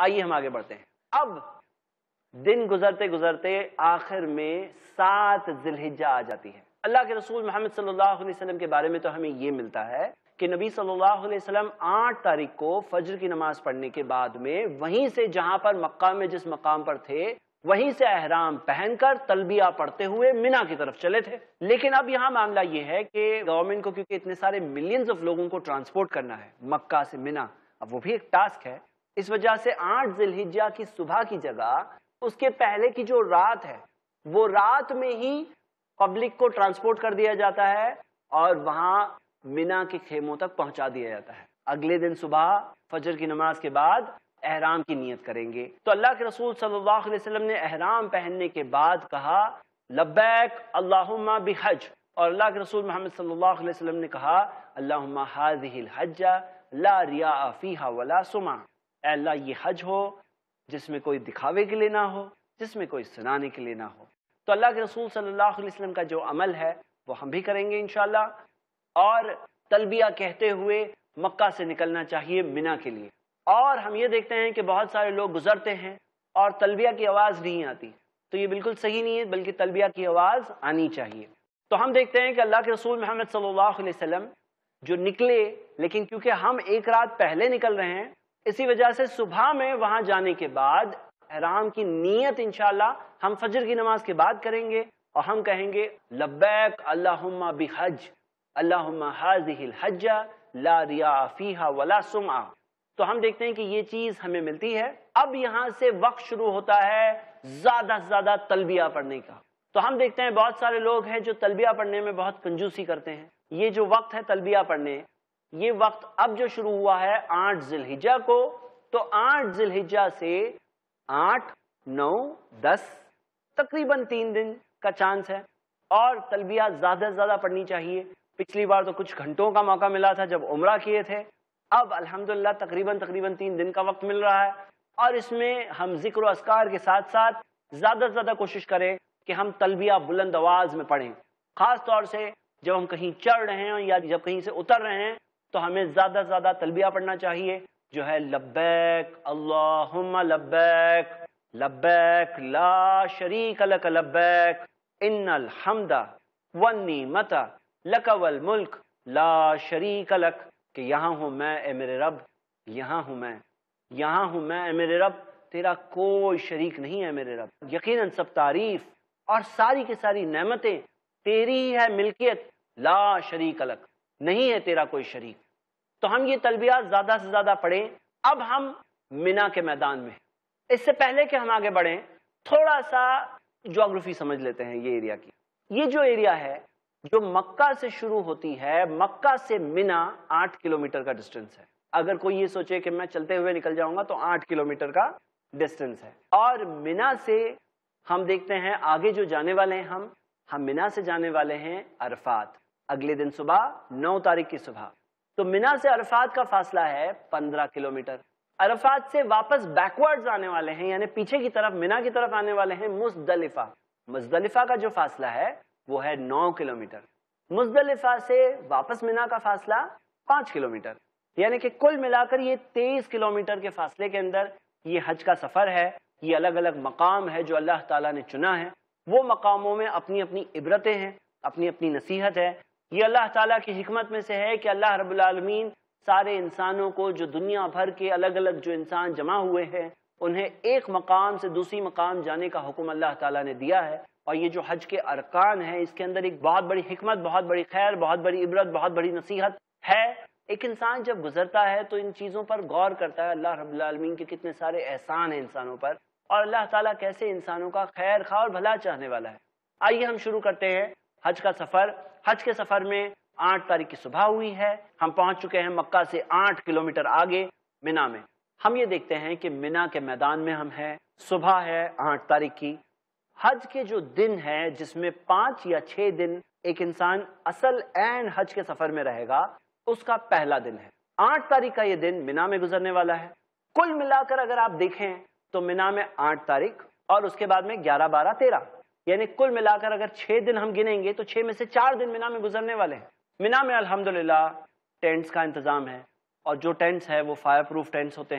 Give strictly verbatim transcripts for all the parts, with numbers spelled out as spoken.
آئیے ہم آگے بڑھتے ہیں. اب دن گزرتے گزرتے آخر میں سات ذی الحجہ آ جاتی ہے. اللہ کے رسول محمد صلی اللہ علیہ وسلم کے بارے میں تو ہمیں یہ ملتا ہے کہ نبی صلی اللہ علیہ وسلم آٹھ تاریخ کو فجر کی نماز پڑھنے کے بعد میں وہیں سے جہاں پر مکہ میں جس مقام پر تھے وہیں سے احرام پہن کر تلبیہ پڑھتے ہوئے مینا کی طرف چلے تھے. لیکن اب یہاں معاملہ یہ ہے کہ گورنمنٹ کو کیونکہ اتنے سارے ملینز آف لوگوں کو ٹرانسپورٹ کرنا ہے مکہ سے مینا، اب وہ بھی ایک ٹاسک ہے، اس وجہ سے آٹھ ذی الحجہ کی صبح کی جگہ اس کے پہلے کی جو رات ہے وہ رات میں ہی پبلک کو ٹرانسپورٹ کر دیا جاتا ہے اور وہاں مینا کے خیموں تک پہنچا دیا جاتا ہے. اگلے دن صبح فجر کی نماز کے بعد احرام کی نیت کریں گے. تو اللہ کے رسول صلی اللہ علیہ وسلم نے احرام پہننے کے بعد کہا لبیک اللہم بحج، اور اللہ کے رسول محمد صلی اللہ علیہ وسلم نے کہا اللہم ہذہ الحجہ لا ریاء فیہا ولا سمعہ، اے اللہ یہ حج ہو جس میں کوئی دکھاوے کے لیے نہ ہو، جس میں کوئی سنانے کے لیے نہ ہو. تو اللہ کے رسول صلی اللہ علیہ وسلم کا جو عمل ہے وہ ہم بھی کریں گے انشاءاللہ، اور تلبیہ کہتے ہوئے مکہ سے نکلنا چاہیے مینا کے لیے. اور ہم یہ دیکھتے ہیں کہ بہت سارے لوگ گزرتے ہیں اور تلبیہ کی آواز نہیں آتی، تو یہ بالکل صحیح نہیں ہے، بلکہ تلبیہ کی آواز آنی چاہیے. تو ہم دیکھتے ہیں کہ اللہ کے رسول محمد صلی اللہ علیہ وسلم جو نکلے، لیکن کیونکہ ہم ایک رات پہلے نکل رہے ہیں اسی وجہ سے صبح میں وہاں جانے کے بعد احرام کی نیت انشاءاللہ ہم فجر کی نماز کے بعد کریں گے، اور ہم کہیں گے لبیک اللہم بحج اللہم ہذہ الحجہ لا ریاء فیہا ولا سمعہ. تو ہم دیکھتے ہیں کہ یہ چیز ہمیں ملتی ہے. اب یہاں سے وقت شروع ہوتا ہے زیادہ سے زیادہ تلبیہ پڑھنے کا. تو ہم دیکھتے ہیں بہت سارے لوگ ہیں جو تلبیہ پڑھنے میں بہت کنجوسی کرتے ہیں. یہ جو وقت ہے تلبیہ پڑھنے، یہ وقت اب جو شروع ہوا ہے آٹھ ذی الحجہ کو، تو آٹھ ذی الحجہ سے آٹھ نو دس تقریباً تین دن کا چانس ہے، اور تلبیہ زیادہ سے زیادہ پڑھنی چاہیے. پچھلی بار تو کچھ گھنٹوں کا موقع ملا تھا جب عمرہ کیے تھے، اب الحمدللہ تقریباً تقریباً تین دن کا وقت مل رہا ہے، اور اس میں ہم ذکر و اذکار کے ساتھ ساتھ زیادہ سے زیادہ کوشش کریں کہ ہم تلبیہ بلند آواز میں پڑھیں. خاص طور سے جب ہم کہیں چڑھ رہے ہیں یا جب کہیں سے اتر رہے ہیں تو ہمیں زیادہ سے زیادہ تلبیہ پڑھنا چاہیے، جو ہے لبیک اللہم لبیک لبیک لا شریک لک لبیک ان الحمد والنعمت لک والملک لا شریک لک، کہ یہاں ہوں میں اے میرے رب، یہاں ہوں میں یہاں ہوں میں اے میرے رب، تیرا کوئی شریک نہیں ہے میرے رب. یقیناً سب تعریف اور ساری کی ساری نعمتیں تیری ہی ہے ملکیت، لا شریک لک، نہیں ہے تیرا کوئی شریک. تو ہم یہ تلبیہ زیادہ سے زیادہ پڑھیں. اب ہم مینا کے میدان میں، اس سے پہلے کہ ہم آگے بڑھیں تھوڑا سا جغرافی سمجھ لیتے ہیں. یہ ایریا کی یہ جو ایریا ہے جو مکہ سے شروع ہوتی ہے، مکہ سے مینا آٹھ کلومیٹر کا ڈسٹنس ہے. اگر کوئی یہ سوچے کہ میں چلتے ہوئے نکل جاؤں گا تو آٹھ کلومیٹر کا ڈسٹنس ہے. اور مینا سے ہم دیکھتے ہیں آگے جو جانے والے ہیں ہم ہم مینا سے جانے والے ہیں عرفات، اگلے دن صبح نو تاریخ کی صبح. تو مینا سے عرفات کا فاصلہ ہے پندرہ کلومیٹر. عرفات سے واپس بیکورڈز آنے والے ہیں، یعنی پیچھے کی طرف مینا کی طرف آنے والے ہیں مزدلفہ. مزدلفہ کا جو فاصلہ ہے وہ ہے نو کلومیٹر. مزدلفہ سے واپس مینا کا فاصلہ پانچ کلومیٹر، یعنی کہ کل ملا کر یہ تیئیس کلومیٹر کے فاصلے کے اندر یہ حج کا سفر ہے. یہ الگ الگ مقام ہے جو اللہ تعالیٰ نے چنا ہے. وہ مقاموں میں اپنی اپنی عبرتیں ہیں، اپنی اپنی نصیحت ہے. یہ اللہ تعالیٰ کی حکمت میں سے ہے کہ اللہ رب العالمین سارے انسانوں کو، جو دنیا بھر کے الگ الگ جو انسان جمع ہوئے ہیں، انہیں ایک مقام سے دوسری مقام جانے کا حکم اللہ تعالیٰ نے دیا ہے. اور یہ جو حج کے ارکان ہیں اس کے اندر ایک بہت بڑی حکمت، بہت بڑی خیر، بہت بڑی عبرت، بہت بڑی نصیحت ہے. ایک انسان جب گزرتا ہے تو ان چیزوں پر غور کرتا ہے، اللہ رب العالمین کے کتنے سارے احسان ہیں انسانوں پر، اور اللہ تعالیٰ کیسے انسانوں کا خیر خواہ اور بھلا چاہنے والا ہے. آئیے ہم شروع کرتے ہیں حج کا سفر. حج کے سفر میں آٹھ تاریخ کی صبح ہوئی ہے، ہم پہنچ چکے ہیں مکہ سے آٹھ کلومیٹر آگے مینا میں. ہم یہ دیکھتے ہیں کہ مینا کے میدان میں ہم ہیں. صبح ہے آٹھ تاریخ کی. حج کے جو دن ہے جس میں پانچ یا چھ دن ایک انسان اصل عین حج کے سفر میں رہے گا، اس کا پہلا دن ہے آٹھ تاریخ کا. یہ دن مینا میں گزرنے والا ہے. کل ملا کر اگر آپ دیکھیں تو مینا میں آٹھ تاریخ اور اس کے بعد میں گیارہ بارہ تیرہ، یعنی کل ملا کر اگر چھ دن ہم گنیں گے تو چھ میں سے چار دن مینا میں گزرنے والے ہیں. مینا میں الحمدللہ ٹینٹس کا انتظام ہے، اور جو ٹینٹس ہے وہ فائر پروف ٹینٹس ہوتے ہیں.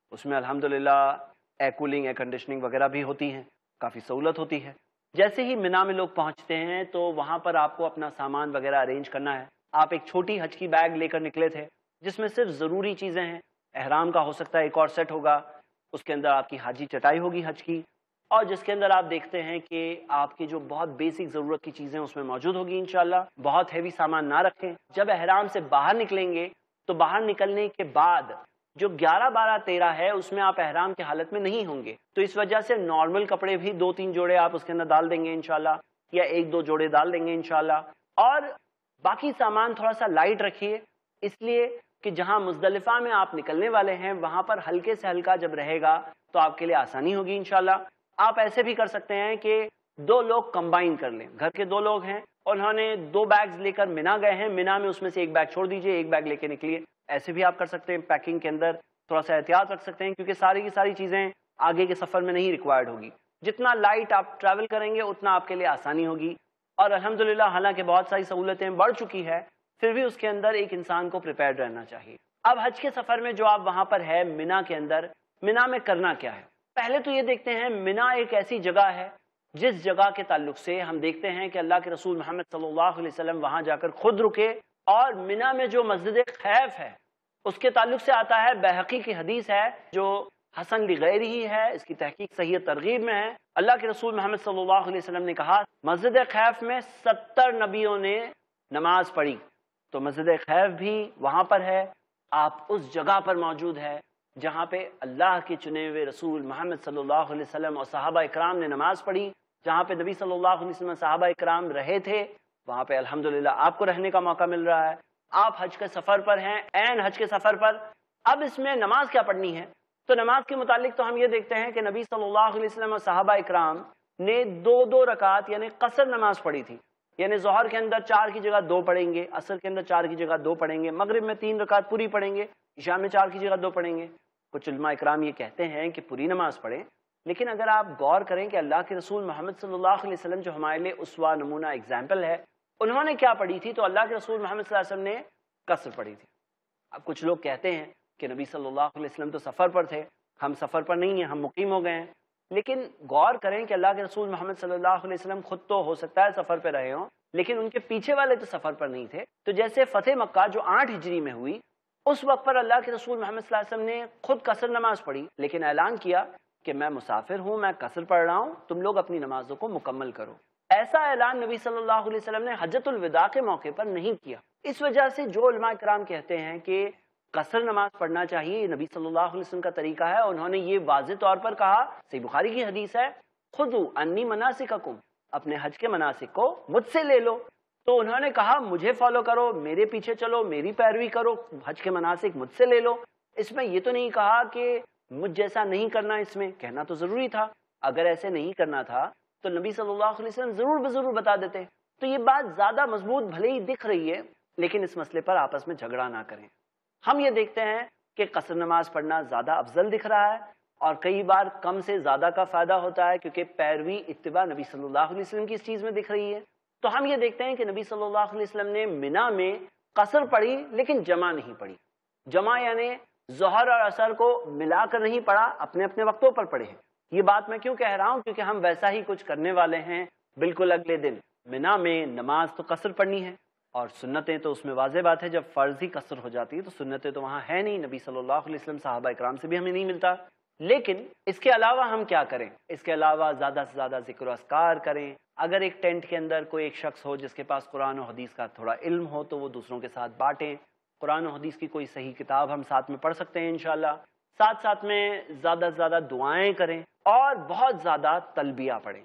اس میں الحمدللہ ایئر کولنگ، ایئر کنڈیشننگ وغیرہ بھی ہوتی ہیں، کافی سہولت ہوتی ہے۔ جیسے ہی مینا میں لوگ پہنچتے ہیں تو وہاں پر آپ کو اپنا سامان وغیرہ ارینج کرنا ہے۔ آپ ایک چھوٹی حج کی بیگ لے کر نکلے تھے جس میں صرف ضروری چیزیں ہیں، احرام کا ہو سکتا ہے ایک اور سیٹ ہوگا، اس کے اندر آپ کی حاجی چٹائی ہوگی حج کی، اور جس کے اندر آپ دیکھتے ہیں کہ آپ کی جو بہت بیسک ضرورت کی چیزیں اس میں موجود ہوگی انشاءاللہ۔ بہت ہیوی سامان نہ رکھیں۔ جب احرام سے باہر نکلیں گے تو باہر نکلنے کے بعد جو گیارہ بارہ تیرہ ہے اس میں آپ احرام کی حالت میں نہیں ہوں گے، تو اس وجہ سے نارمل کپڑے بھی دو تین جوڑے آپ اس کے اندر ڈال دیں گے انشاءاللہ، یا ایک دو جوڑے ڈال دیں گے انشاءاللہ، اور باقی سامان تھوڑا سا لائٹ رکھیے، اس لیے کہ جہاں مزدلفہ میں آپ نکلنے والے ہیں وہاں پر ہلکے سے ہلکا جب رہے گا تو آپ کے لیے آسانی ہوگی انشاءاللہ۔ آپ ایسے بھی کر سکتے ہیں کہ دو لوگ کمبائن کر لیں، گھر کے دو لوگ ہیں، انہوں نے دو بیگز لے کر مینا گئے ہیں، مینا میں اس میں سے ایک بیگ چھوڑ دیجئے، ایک بیگ لے کے نکلیے، ایسے بھی آپ کر سکتے ہیں۔ پیکنگ کے اندر تھوڑا سا احتیاط رکھ سکتے ہیں کیونکہ ساری کی ساری چیزیں آگے کے سفر میں نہیں ریکوائرڈ ہوگی، جتنا لائٹ آپ ٹریول کریں گے اتنا آپ کے لیے آسانی ہوگی۔ اور الحمدللہ حالانکہ بہت ساری سہولتیں بڑھ چکی ہے پھر بھی اس کے اندر ایک انسان کو پریپیئرڈ رہنا چاہیے۔ اب حج کے سفر میں جو آپ وہاں پر ہے مینا کے اندر، مینا میں کرنا کیا ہے؟ پہلے تو یہ دیکھتے ہیں مینا ایک ایسی جگہ ہے جس جگہ کے تعلق سے ہم دیکھتے ہیں کہ اللہ کے رسول محمد صلی اللہ علیہ وسلم وہاں جا کر خود رکے، اور مینا میں جو مسجد خیف ہے اس کے تعلق سے آتا ہے، بیہقی کی حدیث ہے جو حسن لغیر ہی ہے، اس کی تحقیق صحیح ترغیب میں ہے۔ اللہ کے رسول محمد صلی اللہ علیہ وسلم نے کہا مسجد خیف میں ستر نبیوں نے نماز پڑھی، تو مسجد خیف بھی وہاں پر ہے، آپ اس جگہ پر موجود ہے جہاں پہ اللہ کے چنے ہوئے رسول محمد صلی اللہ علیہ وسلم اور صحابہ اکرام نے نماز پڑھی، جہاں پہ نبی صلی اللہ علیہ وسلم صحابہ اکرام رہے تھے، وہاں پہ الحمدللہ آپ کو رہنے کا موقع مل رہا ہے۔ آپ حج کے سفر پر ہیں، عین حج کے سفر پر۔ اب اس میں نماز کیا پڑھنی ہے؟ تو نماز کے متعلق تو ہم یہ دیکھتے ہیں کہ نبی صلی اللہ علیہ وسلم اور صحابہ اکرام نے دو دو رکعت یعنی قصر نماز پڑھی تھی، یعنی ظہر کے اندر چار کی جگہ دو پڑھیں گے، عصر کے اندر چار کی جگہ دو پڑھیں گے، مغرب میں تین رکعت پوری پڑھیں گے، عشاء میں چار کی جگہ دو پڑھیں گے۔ کچھ علماء اکرام یہ کہتے ہیں کہ پوری نماز پڑھیں، لیکن اگر آپ غور کریں کہ اللہ کے رسول محمد صلی اللہ علیہ وسلم جو ہمارے لیے اسوہ نمونہ اگزامپل ہے، انہوں نے کیا پڑھی تھی؟ تو اللہ کے رسول محمد صلی اللہ علیہ وسلم نے قصر پڑھی تھی۔ اب کچھ لوگ کہتے ہیں کہ نبی صلی اللہ علیہ وسلم تو سفر پر تھے، ہم سفر پر نہیں ہیں، ہم مقیم ہو گئے ہیں، لیکن غور کریں کہ اللہ کے رسول محمد صلی اللہ علیہ وسلم خود تو ہو سکتا ہے سفر پہ رہے ہوں، لیکن ان کے پیچھے والے تو سفر پر نہیں تھے۔ تو جیسے فتح مکہ جو آٹھ ہجری میں ہوئی، اس وقت پر اللہ کے رسول محمد صلی اللہ علیہ وسلم نے خود قصر نماز پڑھی، لیکن اعلان کیا کہ میں مسافر ہوں، میں قصر پڑھ رہا ہوں، تم لوگ اپنی نمازوں کو مکمل کرو۔ ایسا اعلان نبی صلی اللہ علیہ وسلم نے حجۃ الوداع کے موقع پر نہیں کیا۔ اس وجہ سے جو علماء کرام کہتے ہیں کہ قصر نماز پڑھنا چاہیے، یہ نبی صلی اللہ علیہ وسلم کا طریقہ ہے، انہوں نے یہ واضح طور پر کہا، صحیح بخاری کی حدیث ہے، خذوا عنی مناسککم، اپنے حج کے مناسک کو مجھ سے لے لو۔ تو انہوں نے کہا مجھے فالو کرو، میرے پیچھے چلو، میری پیروی کرو، حج کے مناسک مجھ سے لے لو۔ اس میں یہ تو نہیں کہا کہ مجھ جیسا نہیں کرنا، اس میں کہنا تو ضروری تھا۔ اگر ایسے نہیں کرنا تھا تو نبی صلی اللہ علیہ وسلم ضرور بضرور بتا دیتے۔ تو یہ بات زیادہ مضبوط بھلے ہی دکھ رہی ہے، لیکن اس مسئلے پر آپس میں جھگڑا نہ کریں۔ ہم یہ دیکھتے ہیں کہ قصر نماز پڑھنا زیادہ افضل دکھ رہا ہے، اور کئی بار کم سے زیادہ کا فائدہ ہوتا ہے کیونکہ پیروی اتباع نبی صلی اللہ علیہ وسلم کی اس چیز میں دکھ رہی ہے۔ تو ہم یہ دیکھتے ہیں کہ نبی صلی اللہ علیہ وسلم نے مینا میں قصر پڑھی لیکن جمع نہیں پڑھی۔ جمع یعنی ظہر اور عصر کو ملا کر نہیں پڑھا، اپنے اپنے وقتوں پر پڑھے ہیں۔ یہ بات میں کیوں کہہ رہا ہوں؟ کیونکہ ہم ویسا ہی کچھ کرنے والے ہیں بالکل اگلے دن۔ مینا میں نماز تو قصر پڑھنی ہے، اور سنتیں تو اس میں واضح بات ہے، جب فرض ہی قصر ہو جاتی ہے تو سنتیں تو وہاں ہے نہیں، نبی صلی اللہ علیہ وسلم صحابہ اکرام سے بھی ہمیں نہیں ملتا۔ لیکن اس کے علاوہ ہم کیا کریں؟ اس کے علاوہ زیادہ سے زیادہ ذکر و اذکار کریں۔ اگر ایک ٹینٹ کے اندر کوئی ایک شخص ہو جس کے پاس قرآن و حدیث کا تھوڑا علم ہو تو وہ دوسروں کے ساتھ بانٹیں۔ قرآن و حدیث کی کوئی صحیح کتاب ہم ساتھ میں پڑھ سکتے ہیں انشاءاللہ۔ ساتھ ساتھ میں زیادہ سے زیادہ دعائیں کریں اور بہت زیادہ تلبیہ پڑھیں۔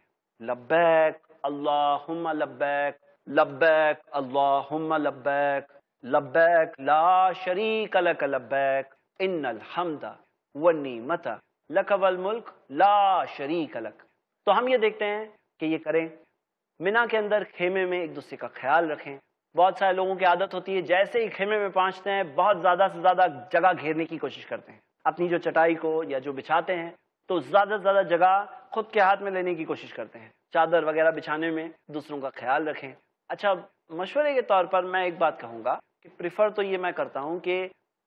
لبیک اللہم لبیک، لبیک اللہم لبیک، لبیک لا شریک لک لبیک، ان الحمد والنعمت لک والملک لا شریک لک۔ تو ہم یہ دیکھتے ہیں کہ یہ کریں۔ مینا کے اندر خیمے میں ایک دوسرے کا خیال رکھیں۔ بہت سارے لوگوں کی عادت ہوتی ہے جیسے ہی خیمے میں پہنچتے ہیں بہت زیادہ سے زیادہ جگہ گھیرنے کی کوشش کرتے ہیں، اپنی جو چٹائی کو یا جو بچھاتے ہیں تو زیادہ سے زیادہ جگہ خود کے ہاتھ میں لینے کی کوشش کرتے ہیں۔ چادر وغیرہ بچھانے میں دوسروں کا خیال رکھیں۔ اچھا، مشورے کے طور پر میں ایک بات کہوں گا کہ پریفر تو یہ میں کرتا ہوں کہ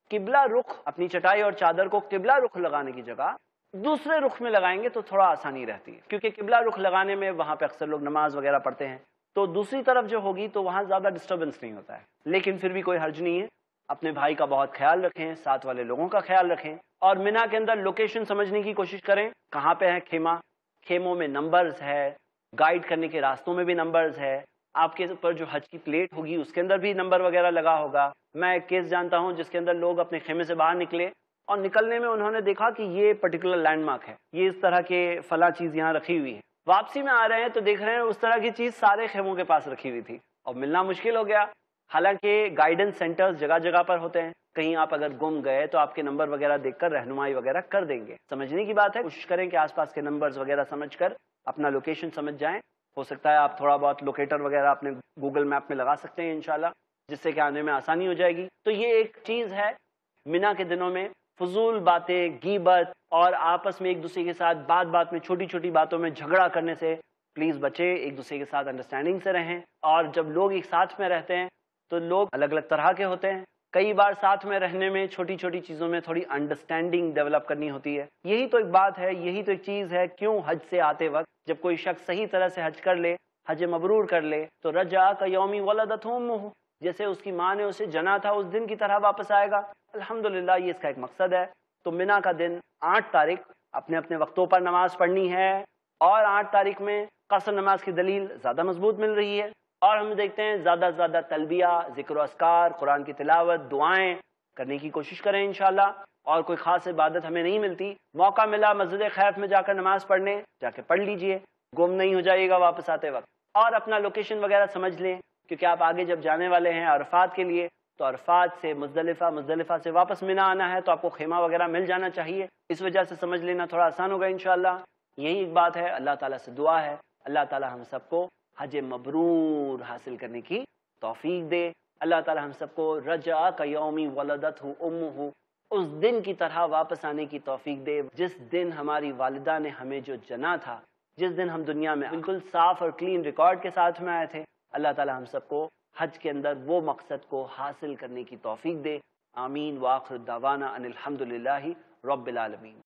قبلہ رخ اپنی چٹائی اور چادر کو قبلہ رخ لگانے کی جگہ دوسرے رخ میں لگائیں گے تو تھوڑا آسانی رہتی ہے، کیونکہ قبلہ رخ لگانے میں وہاں پہ اکثر لوگ نماز وغیرہ پڑھتے ہیں، تو دوسری طرف جو ہوگی تو وہاں زیادہ ڈسٹربنس نہیں ہوتا ہے۔ لیکن پھر بھی کوئی حرج نہیں ہے، اپنے بھائی کا بہت خیال رکھیں، ساتھ والے لوگوں کا خیال رکھیں، اور مینا کے اندر لوکیشن سمجھنے کی کوشش کریں، کہاں پہ ہے خیمہ، خیموں میں نمبرز ہے، گائیڈ کرنے کے راستوں میں بھی نمبرز ہے، آپ کے اوپر جو حج کی پلیٹ ہوگی اس کے اندر بھی نمبر وغیرہ لگا ہوگا۔ میں ایک کیس جانتا ہوں جس کے اندر لوگ اپنے خیمے سے باہر نکلے اور نکلنے میں انہوں نے دیکھا کہ یہ پرٹیکولر لینڈ مارک ہے، یہ اس طرح کے فلاں چیز یہاں رکھی ہوئی ہے، واپسی میں آ رہے ہیں تو دیکھ رہے ہیں اس طرح کی چیز سارے خیموں کے پاس رکھی ہوئی تھی اور ملنا مشکل ہو گیا۔ حالانکہ گائیڈنس سینٹرز جگہ جگہ پر ہوتے ہیں، کہیں آپ اگر گم گئے تو آپ کے نمبر وغیرہ دیکھ کر رہنمائی وغیرہ کر دیں گے۔ سمجھنے کی بات ہے، کوشش کریں کہ آس پاس کے نمبرز وغیرہ سمجھ کر اپنا لوکیشن سمجھ جائیں۔ ہو سکتا ہے آپ تھوڑا بہت لوکیٹر وغیرہ اپنے گوگل میپ میں لگا سکتے ہیں انشاءاللہ، جس سے کہ آنے میں آسانی ہو جائے گی۔ تو یہ ایک چیز ہے، مینا کے دنوں میں فضول باتیں، غیبت اور آپس میں ایک دوسرے کے ساتھ بات بات میں چھوٹی چھوٹی باتوں میں جھگڑا کرنے سے پلیز بچے، ایک دوسرے کے ساتھ انڈرسٹینڈنگ سے رہیں۔ اور جب لوگ ایک ساتھ میں رہتے ہیں تو لوگ الگ الگ طرح کے ہوتے ہیں، کئی بار ساتھ میں رہنے میں چھوٹی چھوٹی چیزوں میں تھوڑی انڈرسٹینڈنگ ڈیولپ کرنی ہوتی ہے۔ یہی تو ایک بات ہے، یہی تو ایک چیز ہے، کیوں حج سے آتے وقت جب کوئی شخص صحیح طرح سے حج کر لے، حج مبرور کر لے، تو رجع کیوم ولدتہ امہ، جیسے اس کی ماں نے اسے جنا تھا اس دن کی طرح واپس آئے گا۔ الحمدللہ یہ اس کا ایک مقصد ہے۔ تو مینا کا دن آٹھ تاریخ اپنے اپنے وقتوں پر نماز پڑھنی ہے، اور آٹھ تاریخ میں قصر نماز کی دلیل زیادہ مضبوط مل رہی ہے، اور ہم دیکھتے ہیں زیادہ سے زیادہ تلبیہ، ذکر و اذکار، قرآن کی تلاوت، دعائیں کرنے کی کوشش کریں انشاءاللہ۔ اور کوئی خاص عبادت ہمیں نہیں ملتی، موقع ملا مسجد خیف میں جا کر نماز پڑھنے، جا کے پڑھ لیجئے، گم نہیں ہو جائے گا واپس آتے وقت، اور اپنا لوکیشن وغیرہ سمجھ لیں، کیونکہ آپ آگے جب جانے والے ہیں عرفات کے لیے تو عرفات سے مزدلفہ، مزدلفہ سے واپس مینا آنا ہے، تو آپ کو خیمہ وغیرہ مل جانا چاہیے، اس وجہ سے سمجھ لینا تھوڑا آسان ہوگا انشاءاللہ۔ یہی ایک بات ہے، اللہ تعالیٰ سے دعا ہے اللہ تعالیٰ ہم سب کو حج مبرور حاصل کرنے کی توفیق دے، اللہ تعالیٰ ہم سب کو رجع کیوم ولدتہ امہ، اس دن کی طرح واپس آنے کی توفیق دے جس دن ہماری والدہ نے ہمیں جو جنا تھا، جس دن ہم دنیا میں بالکل صاف اور کلین ریکارڈ کے ساتھ میں آئے تھے۔ اللہ تعالیٰ ہم سب کو حج کے اندر وہ مقصد کو حاصل کرنے کی توفیق دے، آمین۔ وآخر دعوانا ان الحمد للہ رب العالمین۔